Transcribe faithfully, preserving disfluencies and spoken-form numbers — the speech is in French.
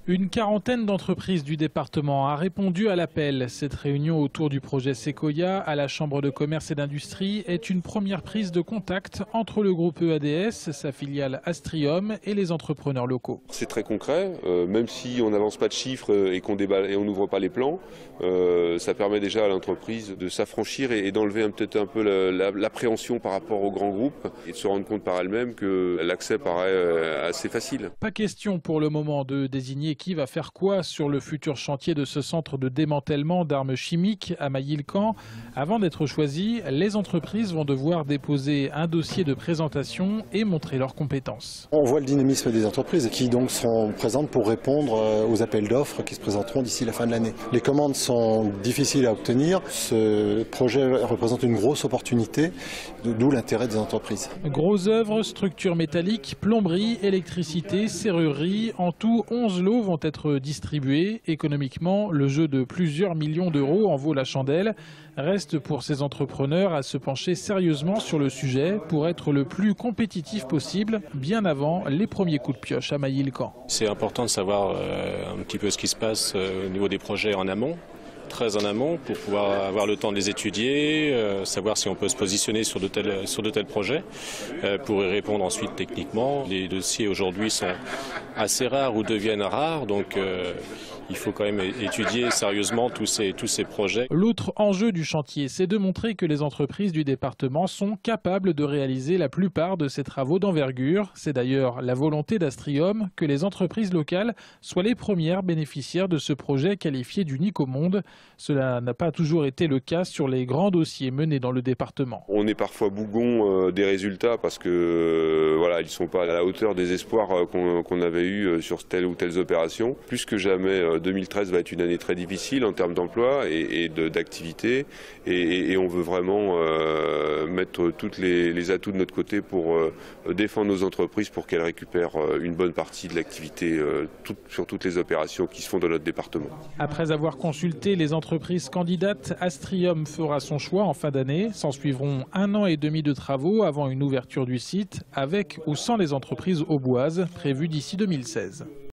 Une quarantaine d'entreprises du département a répondu à l'appel. Cette réunion autour du projet Sequoia à la Chambre de commerce et d'industrie est une première prise de contact entre le groupe E A D S, sa filiale Astrium et les entrepreneurs locaux. C'est très concret, euh, même si on n'avance pas de chiffres et qu'on déballe et on n'ouvre pas les plans, euh, ça permet déjà à l'entreprise de s'affranchir et, et d'enlever peut-être un peu l'appréhension par rapport aux grands groupes et de se rendre compte par elle-même que l'accès paraît euh, assez facile. Pas question pour le moment de désigner qui va faire quoi sur le futur chantier de ce centre de démantèlement d'armes chimiques à Mailly-le-Camp. Avant d'être choisies, les entreprises vont devoir déposer un dossier de présentation et montrer leurs compétences. On voit le dynamisme des entreprises qui donc seront présentes pour répondre aux appels d'offres qui se présenteront d'ici la fin de l'année. Les commandes sont difficiles à obtenir. Ce projet représente une grosse opportunité, d'où l'intérêt des entreprises. Gros œuvres, structures métalliques, plomberie, électricité, serrurerie, en tout onze lots vont être distribués. Économiquement, le jeu de plusieurs millions d'euros en vaut la chandelle. Reste pour ces entrepreneurs à se pencher sérieusement sur le sujet pour être le plus compétitif possible, bien avant les premiers coups de pioche à Mailly-le-Camp. C'est important de savoir euh, un petit peu ce qui se passe euh, au niveau des projets en amont. Très en amont pour pouvoir avoir le temps de les étudier, euh, savoir si on peut se positionner sur de tels, sur de tels projets, euh, pour y répondre ensuite techniquement. Les dossiers aujourd'hui sont assez rares ou deviennent rares, donc euh, il faut quand même étudier sérieusement tous ces, tous ces projets. L'autre enjeu du chantier, c'est de montrer que les entreprises du département sont capables de réaliser la plupart de ces travaux d'envergure. C'est d'ailleurs la volonté d'Astrium que les entreprises locales soient les premières bénéficiaires de ce projet qualifié d'unique au monde. Cela n'a pas toujours été le cas sur les grands dossiers menés dans le département. On est parfois bougon euh, des résultats parce que euh, voilà, ils ne sont pas à la hauteur des espoirs euh, qu'on qu'on avait eus sur telle ou telle opération. Plus que jamais, euh, deux mille treize va être une année très difficile en termes d'emploi et, et d'activité. Et, et, et on veut vraiment euh, mettre tous les, les atouts de notre côté pour euh, défendre nos entreprises pour qu'elles récupèrent euh, une bonne partie de l'activité euh, tout, sur toutes les opérations qui se font dans notre département. Après avoir consulté les entreprises candidates, Astrium fera son choix en fin d'année. S'en suivront un an et demi de travaux avant une ouverture du site, avec ou sans les entreprises auboises prévues d'ici deux mille seize.